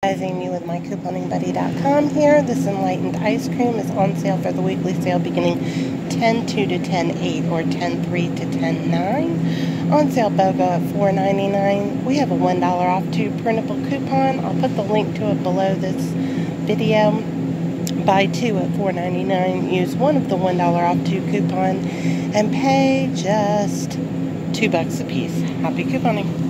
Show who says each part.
Speaker 1: You with my couponingbuddy.com here. This Enlightened ice cream is on sale for the weekly sale beginning 10/2 to 10/8 or 10/3 to 10/9. On sale BOGO at $4.99. We have a $1 off 2 printable coupon. I'll put the link to it below this video. Buy 2 at $4.99. Use one of the $1 off 2 coupon and pay just $2 a piece. Happy couponing.